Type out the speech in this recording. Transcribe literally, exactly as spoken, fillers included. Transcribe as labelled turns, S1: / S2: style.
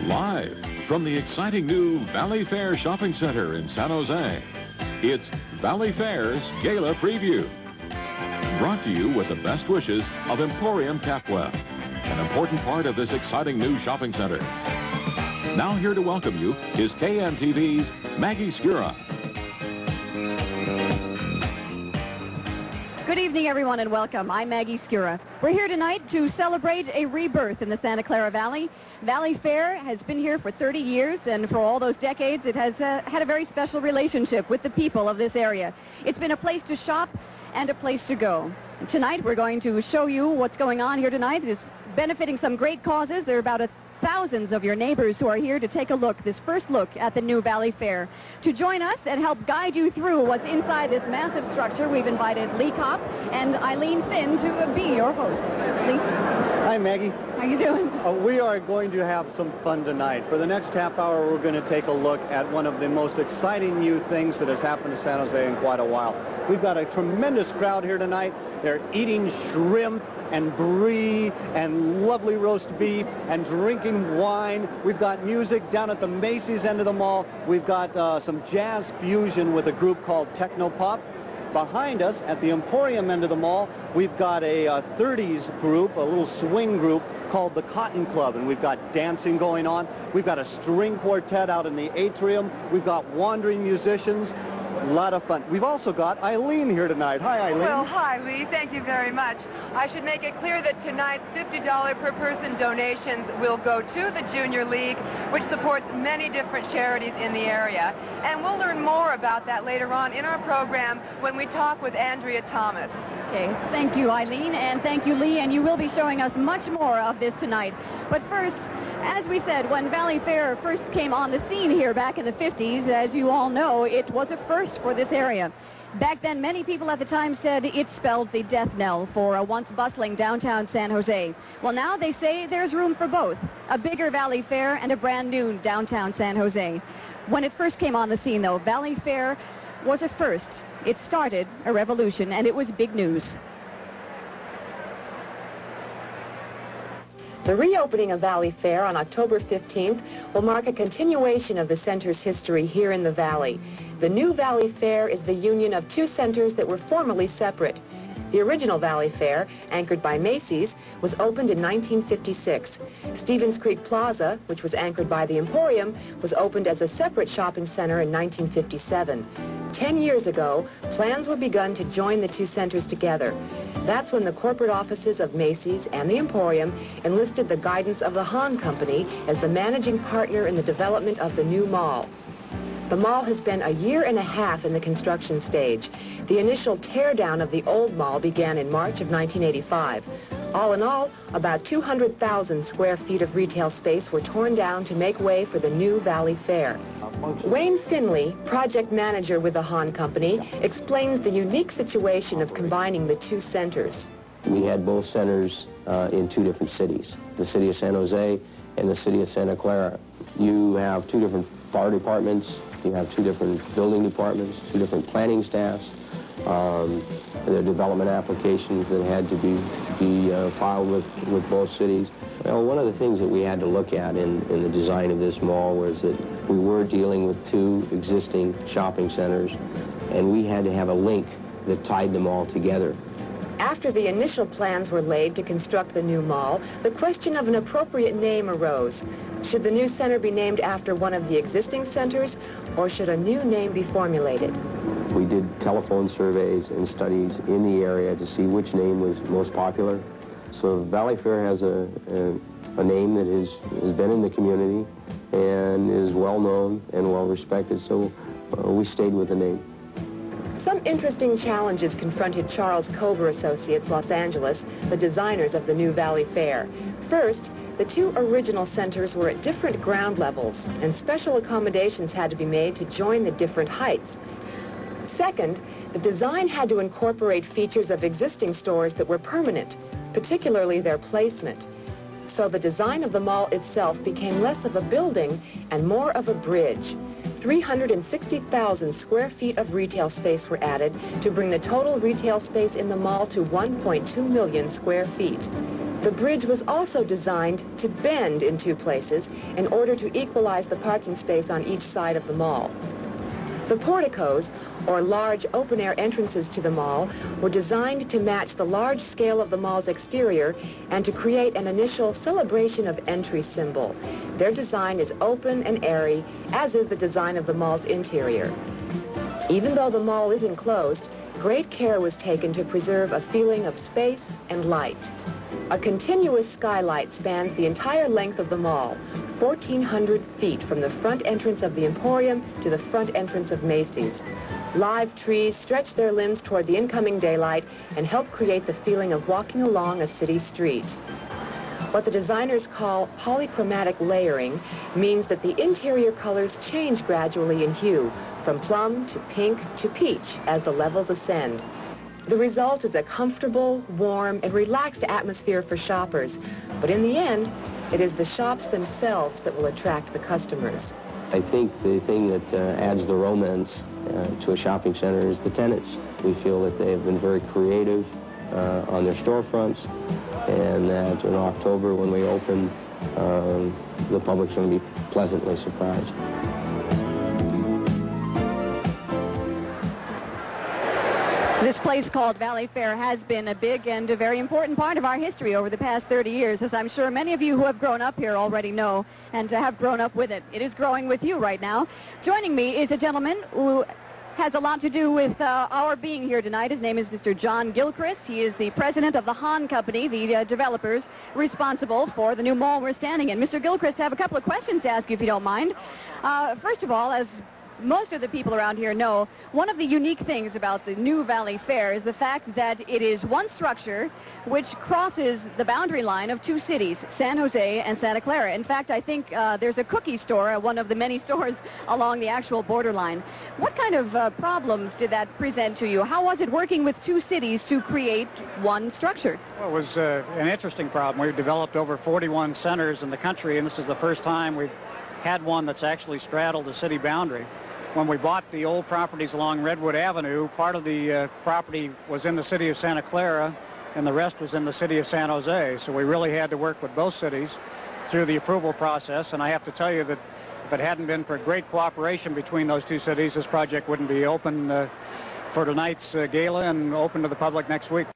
S1: Live from the exciting new Valley Fair Shopping Center in San Jose, it's Valley Fair's Gala Preview. Brought to you with the best wishes of Emporium Capwell, an important part of this exciting new shopping center. Now here to welcome you is K N T V's Maggie Skura.
S2: Good evening, everyone, and welcome. I'm Maggie Skura. We're here tonight to celebrate a rebirth in the Santa Clara Valley. Valley Fair has been here for thirty years, and for all those decades, it has uh, had a very special relationship with the people of this area. It's been a place to shop and a place to go. Tonight, we're going to show you what's going on here tonight. It is benefiting some great causes. There are about a thousands of your neighbors who are here to take a look, this first look at the new Valley Fair. To join us and help guide you through what's inside this massive structure, we've invited Lee Kopp and Eileen Finn to be your hosts. Lee?
S3: Hi, Maggie.
S2: How you doing?
S3: Uh, we are going to have some fun tonight. For the next half hour, we're going to take a look at one of the most exciting new things that has happened to San Jose in quite a while. We've got a tremendous crowd here tonight. They're eating shrimp and brie and lovely roast beef and drinking wine. We've got music down at the Macy's end of the mall. We've got uh, some jazz fusion with a group called Technopop. Behind us at the Emporium end of the mall, we've got a uh, thirties group, a little swing group called the Cotton Club, and we've got dancing going on. We've got a string quartet out in the atrium. We've got wandering musicians. A lot of fun. We've also got Eileen here tonight. Hi, Eileen.
S4: Well, hi, Lee. Thank you very much. I should make it clear that tonight's fifty dollars per person donations will go to the Junior League, which supports many different charities in the area. And we'll learn more about that later on in our program when we talk with Andrea Thomas.
S2: Okay, thank you, Eileen, and thank you, Lee, and you will be showing us much more of this tonight. But first, as we said, when Valley Fair first came on the scene here back in the fifties, as you all know, it was a first for this area. Back then, many people at the time said it spelled the death knell for a once bustling downtown San Jose. Well, now they say there's room for both, a bigger Valley Fair and a brand new downtown San Jose. When it first came on the scene, though, Valley Fair was a first. It started a revolution, and it was big news.
S5: The reopening of Valley Fair on October fifteenth will mark a continuation of the center's history here in the Valley. The new Valley Fair is the union of two centers that were formerly separate. The original Valley Fair, anchored by Macy's, was opened in nineteen fifty-six. Stevens Creek Plaza, which was anchored by the Emporium, was opened as a separate shopping center in nineteen fifty-seven. Ten years ago, plans were begun to join the two centers together. That's when the corporate offices of Macy's and the Emporium enlisted the guidance of the Hahn Company as the managing partner in the development of the new mall. The mall has been a year and a half in the construction stage. The initial teardown of the old mall began in March of nineteen eighty-five. All in all, about two hundred thousand square feet of retail space were torn down to make way for the new Valley Fair. Wayne Finley, project manager with the Hahn Company, explains the unique situation of combining the two centers.
S6: We had both centers uh, in two different cities, the city of San Jose and the city of Santa Clara. You have two different fire departments, you have two different building departments, two different planning staffs. Um, there are development applications that had to be, be uh, filed with, with both cities. Well, one of the things that we had to look at in, in the design of this mall was that we were dealing with two existing shopping centers, and we had to have a link that tied them all together.
S5: After the initial plans were laid to construct the new mall, the question of an appropriate name arose. Should the new center be named after one of the existing centers, or should a new name be formulated?
S6: We did telephone surveys and studies in the area to see which name was most popular. So Valley Fair has a, a, a name that is, has been in the community and is well known and well respected, so uh, we stayed with the name.
S5: Some interesting challenges confronted Charles Kober Associates, Los Angeles, the designers of the new Valley Fair. First, the two original centers were at different ground levels, and special accommodations had to be made to join the different heights. Second, the design had to incorporate features of existing stores that were permanent, particularly their placement. So the design of the mall itself became less of a building and more of a bridge. three hundred sixty thousand square feet of retail space were added to bring the total retail space in the mall to one point two million square feet. The bridge was also designed to bend in two places in order to equalize the parking space on each side of the mall. The porticos, or large open-air entrances to the mall, were designed to match the large scale of the mall's exterior and to create an initial celebration of entry symbol. Their design is open and airy, as is the design of the mall's interior. Even though the mall is enclosed, great care was taken to preserve a feeling of space and light. A continuous skylight spans the entire length of the mall, fourteen hundred feet from the front entrance of the Emporium to the front entrance of Macy's. Live trees stretch their limbs toward the incoming daylight and help create the feeling of walking along a city street. What the designers call polychromatic layering means that the interior colors change gradually in hue, from plum to pink to peach as the levels ascend. The result is a comfortable, warm, and relaxed atmosphere for shoppers. But in the end, it is the shops themselves that will attract the customers.
S6: I think the thing that uh, adds the romance uh, to a shopping center is the tenants. We feel that they have been very creative uh, on their storefronts, and that in October when we open, um, the public's going to be pleasantly surprised.
S2: This place called Valley Fair has been a big and a very important part of our history over the past thirty years, as I'm sure many of you who have grown up here already know and have grown up with it. It is growing with you right now. Joining me is a gentleman who has a lot to do with uh, our being here tonight. His name is Mister John Gilchrist. He is the president of the Hahn Company, the uh, developers responsible for the new mall we're standing in. Mister Gilchrist, I have a couple of questions to ask you if you don't mind. Uh, first of all, as most of the people around here know, one of the unique things about the new Valley Fair is the fact that it is one structure which crosses the boundary line of two cities, San Jose and Santa Clara. In fact, I think uh, there's a cookie store, uh, one of the many stores along the actual borderline. What kind of uh, problems did that present to you? How was it working with two cities to create one structure?
S7: Well, it was uh, an interesting problem. We've developed over forty-one centers in the country, and this is the first time we've had one that's actually straddled the city boundary. When we bought the old properties along Redwood Avenue, part of the uh, property was in the city of Santa Clara, and the rest was in the city of San Jose. So we really had to work with both cities through the approval process, and I have to tell you that if it hadn't been for great cooperation between those two cities, this project wouldn't be open uh, for tonight's uh, gala and open to the public next week.